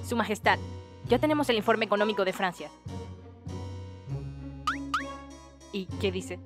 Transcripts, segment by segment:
Su Majestad, ya tenemos el informe económico de Francia. ¿Y qué dice?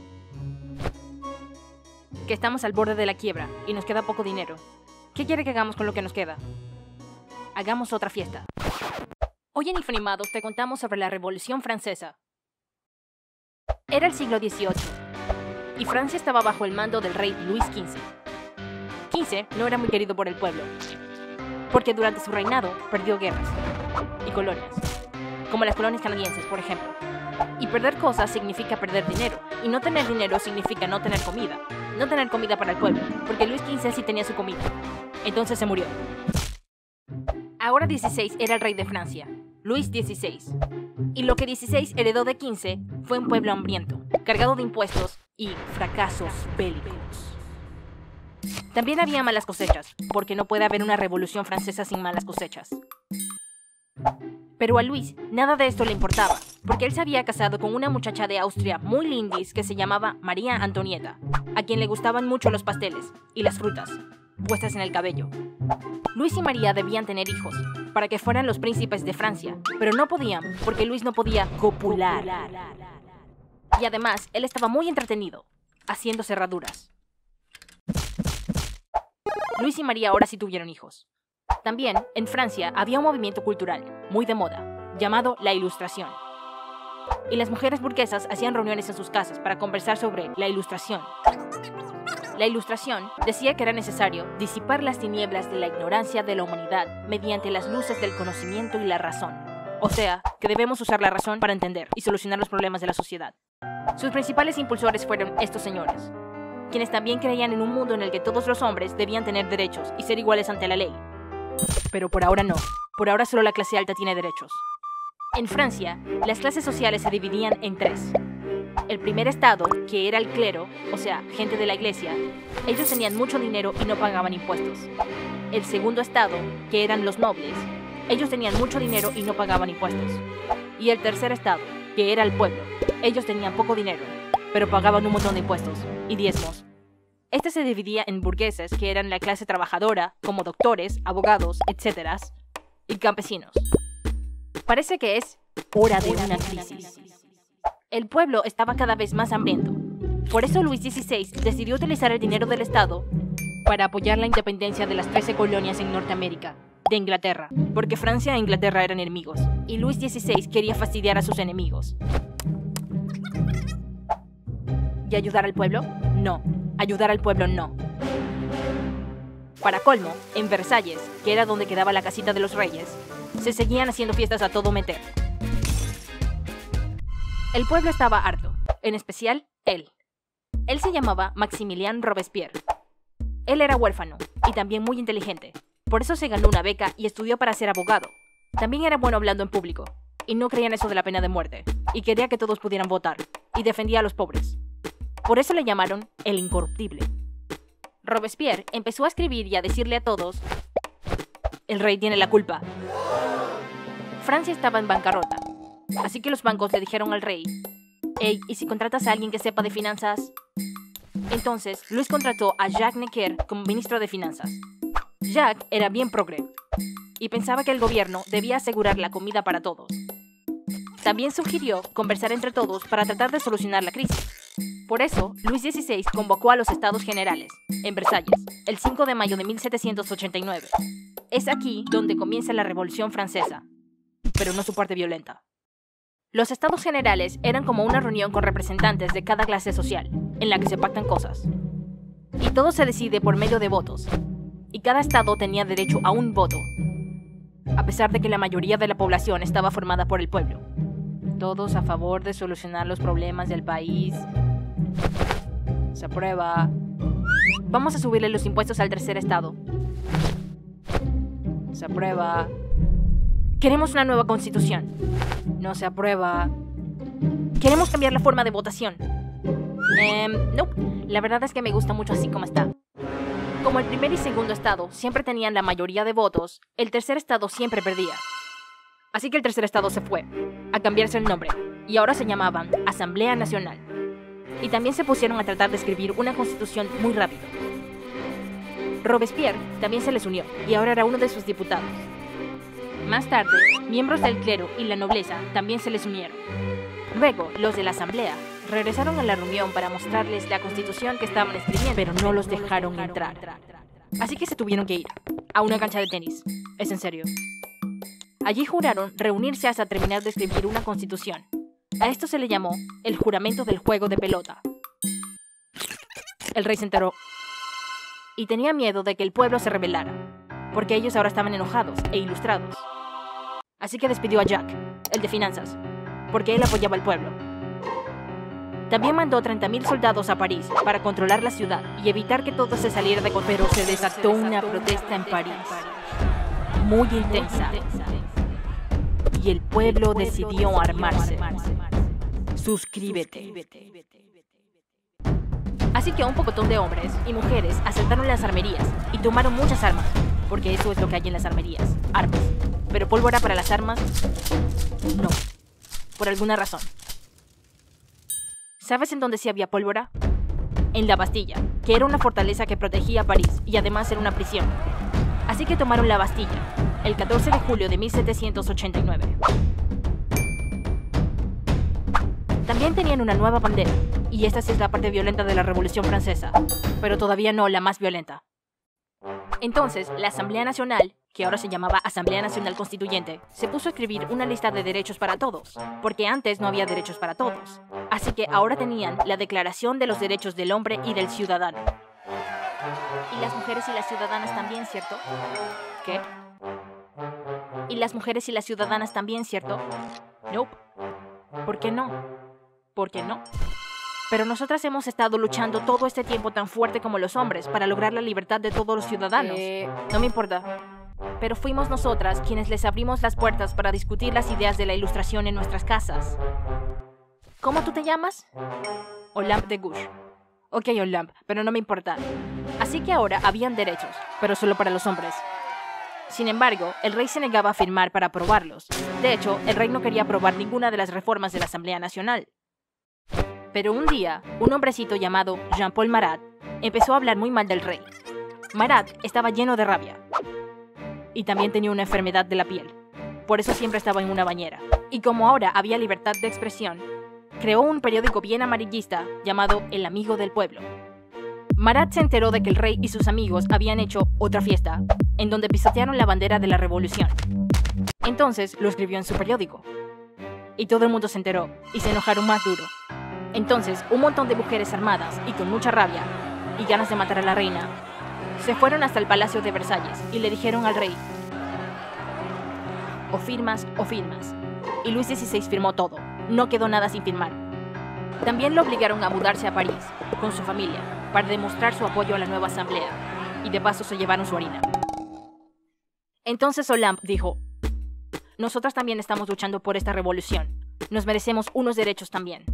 Que estamos al borde de la quiebra y nos queda poco dinero. ¿Qué quiere que hagamos con lo que nos queda? Hagamos otra fiesta. Hoy en Infanimados te contamos sobre la Revolución Francesa. Era el siglo XVIII y Francia estaba bajo el mando del rey Luis XV. XV no era muy querido por el pueblo, porque durante su reinado perdió guerras y colonias, como las colonias canadienses, por ejemplo. Y perder cosas significa perder dinero, y no tener dinero significa no tener comida. No tener comida para el pueblo, porque Luis XV sí tenía su comida. Entonces se murió. Ahora XVI era el rey de Francia, Luis XVI. Y lo que XVI heredó de XV fue un pueblo hambriento, cargado de impuestos y fracasos bélicos. También había malas cosechas, porque no puede haber una revolución francesa sin malas cosechas. Pero a Luis nada de esto le importaba, porque él se había casado con una muchacha de Austria muy lindis que se llamaba María Antonieta, a quien le gustaban mucho los pasteles y las frutas, puestas en el cabello. Luis y María debían tener hijos, para que fueran los príncipes de Francia, pero no podían, porque Luis no podía copular. Y además, él estaba muy entretenido, haciendo cerraduras. Luis y María ahora sí tuvieron hijos. También, en Francia, había un movimiento cultural, muy de moda, llamado la Ilustración. Y las mujeres burguesas hacían reuniones en sus casas para conversar sobre la Ilustración. La Ilustración decía que era necesario disipar las tinieblas de la ignorancia de la humanidad mediante las luces del conocimiento y la razón. O sea, que debemos usar la razón para entender y solucionar los problemas de la sociedad. Sus principales impulsores fueron estos señores, quienes también creían en un mundo en el que todos los hombres debían tener derechos y ser iguales ante la ley. Pero por ahora no. Por ahora solo la clase alta tiene derechos. En Francia, las clases sociales se dividían en tres. El primer estado, que era el clero, o sea, gente de la iglesia, ellos tenían mucho dinero y no pagaban impuestos. El segundo estado, que eran los nobles, ellos tenían mucho dinero y no pagaban impuestos. Y el tercer estado, que era el pueblo, ellos tenían poco dinero, pero pagaban un montón de impuestos y diezmos. Este se dividía en burgueses, que eran la clase trabajadora, como doctores, abogados, etc., y campesinos. Parece que es hora de una crisis. El pueblo estaba cada vez más hambriento. Por eso Luis XVI decidió utilizar el dinero del Estado para apoyar la independencia de las 13 colonias en Norteamérica, de Inglaterra, porque Francia e Inglaterra eran enemigos, y Luis XVI quería fastidiar a sus enemigos. ¿Y ayudar al pueblo? No. Ayudar al pueblo no. Para colmo, en Versalles, que era donde quedaba la casita de los reyes, se seguían haciendo fiestas a todo meter. El pueblo estaba harto, en especial él. Él se llamaba Maximilien Robespierre. Él era huérfano y también muy inteligente. Por eso se ganó una beca y estudió para ser abogado. También era bueno hablando en público y no creía en eso de la pena de muerte y quería que todos pudieran votar y defendía a los pobres. Por eso le llamaron el incorruptible. Robespierre empezó a escribir y a decirle a todos: el rey tiene la culpa. Francia estaba en bancarrota, así que los bancos le dijeron al rey: hey, ¿y si contratas a alguien que sepa de finanzas? Entonces, Luis contrató a Jacques Necker como ministro de finanzas. Jacques era bien progre y pensaba que el gobierno debía asegurar la comida para todos. También sugirió conversar entre todos para tratar de solucionar la crisis. Por eso, Luis XVI convocó a los Estados Generales, en Versalles, el 5 de mayo de 1789. Es aquí donde comienza la Revolución Francesa, pero no su parte violenta. Los Estados Generales eran como una reunión con representantes de cada clase social, en la que se pactan cosas. Y todo se decide por medio de votos, y cada estado tenía derecho a un voto, a pesar de que la mayoría de la población estaba formada por el pueblo. Todos a favor de solucionar los problemas del país. Se aprueba. Vamos a subirle los impuestos al tercer estado. Se aprueba. Queremos una nueva constitución. No se aprueba. Queremos cambiar la forma de votación. No. La verdad es que me gusta mucho así como está. Como el primer y segundo estado siempre tenían la mayoría de votos, el tercer estado siempre perdía. Así que el tercer estado se fue a cambiarse el nombre, y ahora se llamaban Asamblea Nacional. Y también se pusieron a tratar de escribir una constitución muy rápido. Robespierre también se les unió, y ahora era uno de sus diputados. Más tarde, miembros del clero y la nobleza también se les unieron. Luego, los de la asamblea regresaron a la reunión para mostrarles la constitución que estaban escribiendo, pero no los dejaron entrar. Así que se tuvieron que ir a una cancha de tenis. Es en serio. Allí juraron reunirse hasta terminar de escribir una constitución. A esto se le llamó el juramento del juego de pelota. El rey se enteró y tenía miedo de que el pueblo se rebelara, porque ellos ahora estaban enojados e ilustrados. Así que despidió a Jack, el de finanzas, porque él apoyaba al pueblo. También mandó 30.000 soldados a París para controlar la ciudad y evitar que todo se saliera de control. Pero se desató una protesta en París, muy intensa, y el pueblo decidió armarse. Suscríbete. Así que un pocotón de hombres y mujeres asaltaron las armerías y tomaron muchas armas, porque eso es lo que hay en las armerías, armas. Pero pólvora para las armas, no, por alguna razón. ¿Sabes en dónde sí había pólvora? En la Bastilla, que era una fortaleza que protegía a París y además era una prisión. Así que tomaron la Bastilla, el 14 de julio de 1789. También tenían una nueva bandera, y esta sí es la parte violenta de la Revolución Francesa, pero todavía no la más violenta. Entonces, la Asamblea Nacional, que ahora se llamaba Asamblea Nacional Constituyente, se puso a escribir una lista de derechos para todos, porque antes no había derechos para todos. Así que ahora tenían la Declaración de los Derechos del Hombre y del Ciudadano. ¿Y las mujeres y las ciudadanas también, cierto? ¿Qué? ¿Y las mujeres y las ciudadanas también, cierto? Nope. ¿Por qué no? ¿Por qué no? Pero nosotras hemos estado luchando todo este tiempo tan fuerte como los hombres para lograr la libertad de todos los ciudadanos. No me importa. Pero fuimos nosotras quienes les abrimos las puertas para discutir las ideas de la Ilustración en nuestras casas. ¿Cómo tú te llamas? Olympe de Gouges. Ok, Olympe, pero no me importa. Así que ahora habían derechos, pero solo para los hombres. Sin embargo, el rey se negaba a firmar para aprobarlos. De hecho, el rey no quería aprobar ninguna de las reformas de la Asamblea Nacional. Pero un día, un hombrecito llamado Jean-Paul Marat empezó a hablar muy mal del rey. Marat estaba lleno de rabia. Y también tenía una enfermedad de la piel. Por eso siempre estaba en una bañera. Y como ahora había libertad de expresión, creó un periódico bien amarillista llamado El Amigo del Pueblo. Marat se enteró de que el rey y sus amigos habían hecho otra fiesta, en donde pisotearon la bandera de la revolución. Entonces lo escribió en su periódico. Y todo el mundo se enteró, y se enojaron más duro. Entonces, un montón de mujeres armadas y con mucha rabia, y ganas de matar a la reina, se fueron hasta el Palacio de Versalles y le dijeron al rey: o firmas o firmas. Y Luis XVI firmó todo, no quedó nada sin firmar. También lo obligaron a mudarse a París, con su familia, para demostrar su apoyo a la nueva asamblea, y de paso se llevaron su harina. Entonces Olympe dijo: nosotras también estamos luchando por esta revolución, nos merecemos unos derechos también.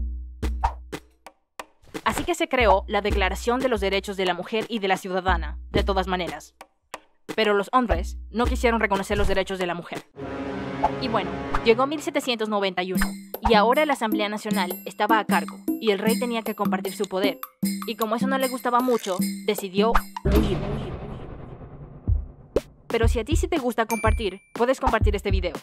Así que se creó la Declaración de los Derechos de la Mujer y de la Ciudadana, de todas maneras. Pero los hombres no quisieron reconocer los derechos de la mujer. Y bueno, llegó 1791, y ahora la Asamblea Nacional estaba a cargo, y el rey tenía que compartir su poder. Y como eso no le gustaba mucho, decidió huir. Pero si a ti sí te gusta compartir, puedes compartir este video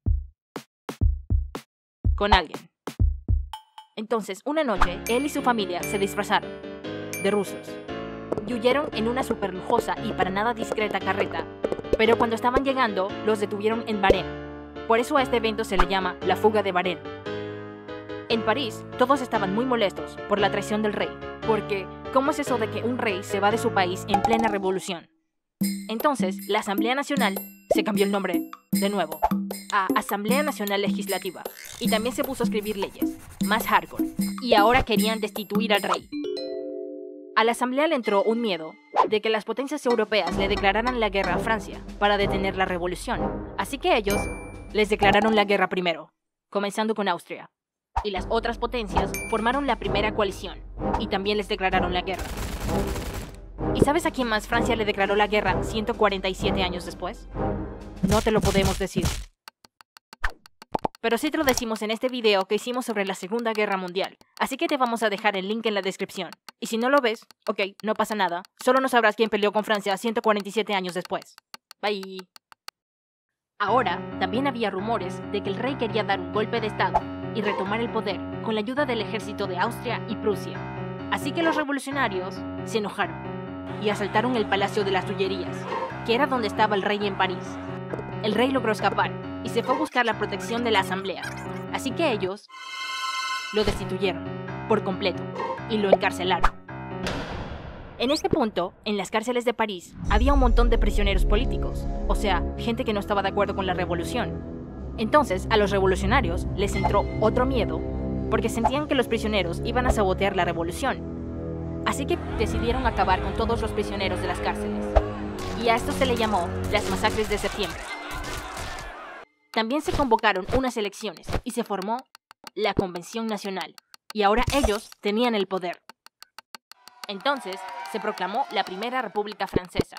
con alguien. Entonces, una noche, él y su familia se disfrazaron de rusos y huyeron en una súper lujosa y para nada discreta carreta. Pero cuando estaban llegando, los detuvieron en Varennes. Por eso a este evento se le llama la fuga de Varennes. En París, todos estaban muy molestos por la traición del rey, porque ¿cómo es eso de que un rey se va de su país en plena revolución? Entonces, la Asamblea Nacional se cambió el nombre, de nuevo, a Asamblea Nacional Legislativa, y también se puso a escribir leyes, más hardcore, y ahora querían destituir al rey. A la Asamblea le entró un miedo de que las potencias europeas le declararan la guerra a Francia para detener la revolución, así que ellos les declararon la guerra primero, comenzando con Austria, y las otras potencias formaron la primera coalición, y también les declararon la guerra. ¿Y sabes a quién más Francia le declaró la guerra 147 años después? No te lo podemos decir. Pero sí te lo decimos en este video que hicimos sobre la Segunda Guerra Mundial, así que te vamos a dejar el link en la descripción. Y si no lo ves, ok, no pasa nada, solo no sabrás quién peleó con Francia 147 años después. Bye. Ahora, también había rumores de que el rey quería dar un golpe de estado y retomar el poder con la ayuda del ejército de Austria y Prusia. Así que los revolucionarios se enojaron y asaltaron el Palacio de las Tullerías, que era donde estaba el rey en París. El rey logró escapar y se fue a buscar la protección de la asamblea, así que ellos lo destituyeron por completo y lo encarcelaron. En este punto, en las cárceles de París, había un montón de prisioneros políticos, o sea, gente que no estaba de acuerdo con la revolución. Entonces, a los revolucionarios les entró otro miedo, porque sentían que los prisioneros iban a sabotear la revolución. Así que decidieron acabar con todos los prisioneros de las cárceles. Y a esto se le llamó las masacres de septiembre. También se convocaron unas elecciones y se formó la Convención Nacional. Y ahora ellos tenían el poder. Entonces, se proclamó la Primera República Francesa.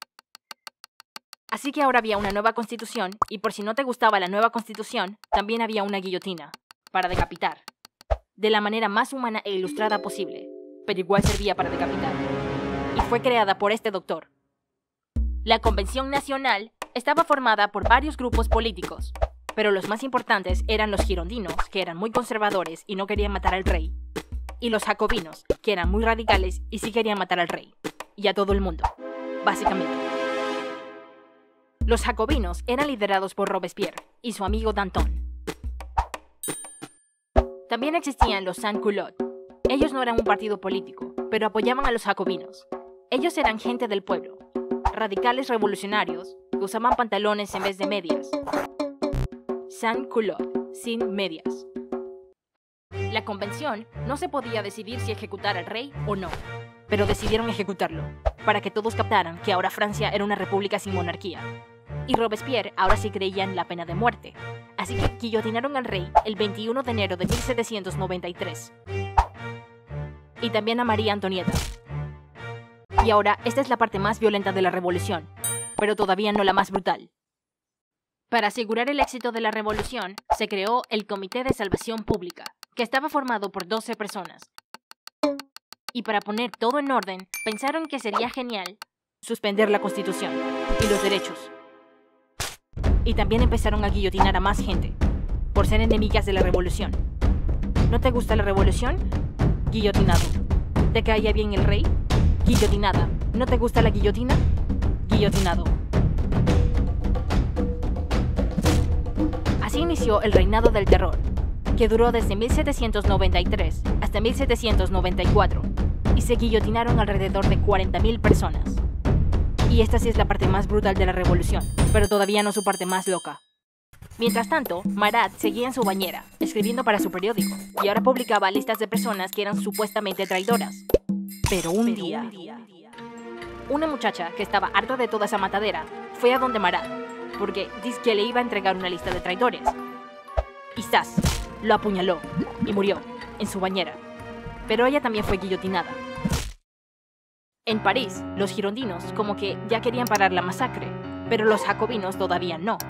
Así que ahora había una nueva constitución, y por si no te gustaba la nueva constitución, también había una guillotina, para decapitar, de la manera más humana e ilustrada posible, pero igual servía para decapitar. Y fue creada por este doctor. La Convención Nacional estaba formada por varios grupos políticos, pero los más importantes eran los girondinos, que eran muy conservadores y no querían matar al rey, y los jacobinos, que eran muy radicales y sí querían matar al rey, y a todo el mundo, básicamente. Los jacobinos eran liderados por Robespierre y su amigo Danton. También existían los sans-culottes. Ellos no eran un partido político, pero apoyaban a los jacobinos. Ellos eran gente del pueblo, radicales revolucionarios, que usaban pantalones en vez de medias. Sans-culottes, sin medias. La convención no se podía decidir si ejecutar al rey o no, pero decidieron ejecutarlo, para que todos captaran que ahora Francia era una república sin monarquía. Y Robespierre ahora sí creía en la pena de muerte, así que guillotinaron al rey el 21 de enero de 1793. Y también a María Antonieta. Y ahora, esta es la parte más violenta de la revolución, pero todavía no la más brutal. Para asegurar el éxito de la revolución, se creó el Comité de Salvación Pública, que estaba formado por 12 personas. Y para poner todo en orden, pensaron que sería genial suspender la Constitución y los derechos. Y también empezaron a guillotinar a más gente, por ser enemigas de la revolución. ¿No te gusta la revolución? Guillotinado. ¿Te caía bien el rey? Guillotinada. ¿No te gusta la guillotina? Guillotinado. Así inició el reinado del terror, que duró desde 1793 hasta 1794, y se guillotinaron alrededor de 40.000 personas. Y esta sí es la parte más brutal de la revolución, pero todavía no su parte más loca. Mientras tanto, Marat seguía en su bañera, escribiendo para su periódico, y ahora publicaba listas de personas que eran supuestamente traidoras. Pero un día, una muchacha que estaba harta de toda esa matadera fue a donde Marat, porque dice que le iba a entregar una lista de traidores. Y ¡zas! Lo apuñaló y murió en su bañera. Pero ella también fue guillotinada. En París, los girondinos como que ya querían parar la masacre, pero los jacobinos todavía no.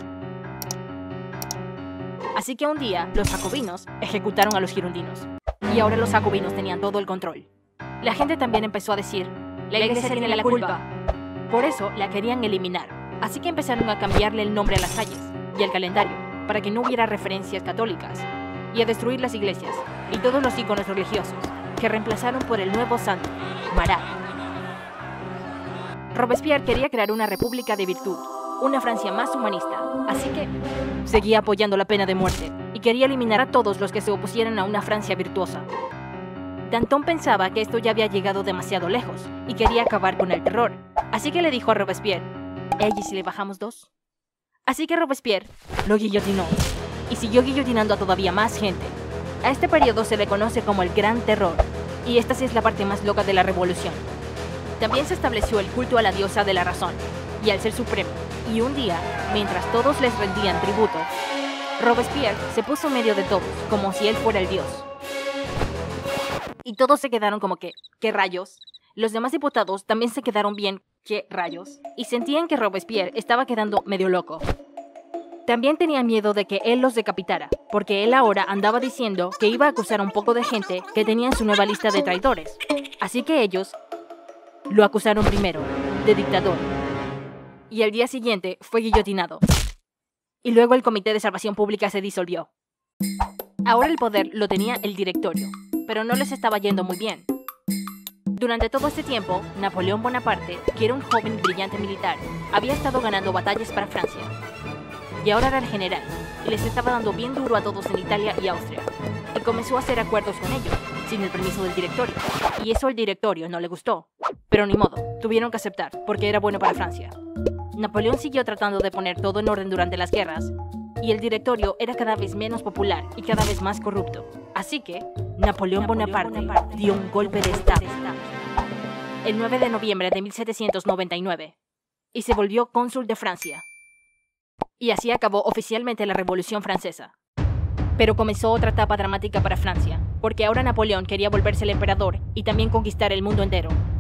Así que un día, los jacobinos ejecutaron a los girondinos. Y ahora los jacobinos tenían todo el control. La gente también empezó a decir, la iglesia tiene la culpa. Por eso la querían eliminar. Así que empezaron a cambiarle el nombre a las calles y al calendario, para que no hubiera referencias católicas, y a destruir las iglesias y todos los íconos religiosos, que reemplazaron por el nuevo santo, Marat. Robespierre quería crear una república de virtud, una Francia más humanista, así que seguía apoyando la pena de muerte y quería eliminar a todos los que se opusieran a una Francia virtuosa. Danton pensaba que esto ya había llegado demasiado lejos y quería acabar con el terror, así que le dijo a Robespierre, ¿y si le bajamos 2? Así que Robespierre lo guillotinó y siguió guillotinando a todavía más gente. A este periodo se le conoce como el Gran Terror, y esta sí es la parte más loca de la revolución. También se estableció el culto a la diosa de la razón y al ser supremo, y un día, mientras todos les rendían tributo, Robespierre se puso en medio de todos, como si él fuera el dios. Y todos se quedaron como que, ¿qué rayos? Los demás diputados también se quedaron bien, ¿qué rayos? Y sentían que Robespierre estaba quedando medio loco. También tenían miedo de que él los decapitara, porque él ahora andaba diciendo que iba a acusar a un poco de gente que tenía en su nueva lista de traidores. Así que ellos lo acusaron primero, de dictador. Y al día siguiente fue guillotinado. y luego el Comité de Salvación Pública se disolvió. Ahora el poder lo tenía el directorio, pero no les estaba yendo muy bien. Durante todo este tiempo, Napoleón Bonaparte, que era un joven y brillante militar, había estado ganando batallas para Francia. Y ahora era el general, y les estaba dando bien duro a todos en Italia y Austria. Y comenzó a hacer acuerdos con ellos, sin el permiso del directorio. Y eso al directorio no le gustó. Pero ni modo, tuvieron que aceptar, porque era bueno para Francia. Napoleón siguió tratando de poner todo en orden durante las guerras, y el directorio era cada vez menos popular y cada vez más corrupto. Así que, Napoleón Bonaparte dio un golpe de estado el 9 de noviembre de 1799 y se volvió cónsul de Francia. Y así acabó oficialmente la Revolución Francesa. Pero comenzó otra etapa dramática para Francia, porque ahora Napoleón quería volverse el emperador y también conquistar el mundo entero.